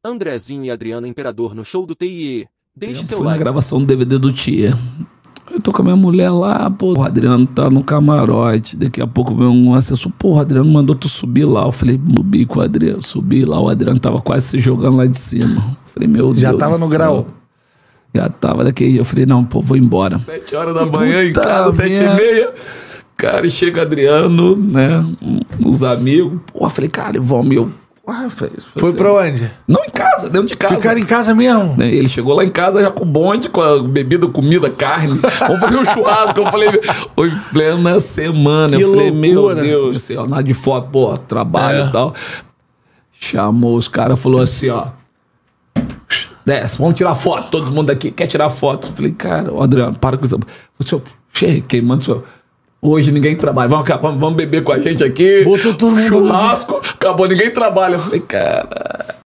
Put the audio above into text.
Andrezinho e Adriana Imperador no show do TIE. Deixe seu Fui na like. gravação do DVD do Tia. Eu tô com a minha mulher lá, pô, o Adriano tá no camarote. Daqui a pouco vem um assessor, pô, o Adriano mandou tu subir lá. Eu falei, subi com o Adriano, subi lá. O Adriano tava quase se jogando lá de cima. Eu falei, meu Deus. Já tava no grau. Já tava daqui. Eu falei, não, pô, vou embora. 7 horas da manhã em casa, 7h30. Cara, e chega o Adriano, né? Os amigos. Pô, eu falei, cara, vamos, eu. Foi pra onde? Não, em casa, dentro de casa. Ficaram em casa mesmo? Ele chegou lá em casa já com bonde, com a bebida, comida, carne. Vamos fazer um churrasco. Eu falei, foi plena semana. Que eu falei, loucura. meu Deus, assim, ó, nada de foto, pô, trabalho e tal. Chamou os caras, falou assim, ó. Desce, vamos tirar foto. Todo mundo aqui quer tirar foto. Eu falei, cara, ó, Adriano, para com isso. Eu falei, queimando o senhor. Hoje ninguém trabalha. Vamos beber com a gente aqui. Botou todo mundo. Churrasco. Acabou, ninguém trabalha. Eu falei, cara.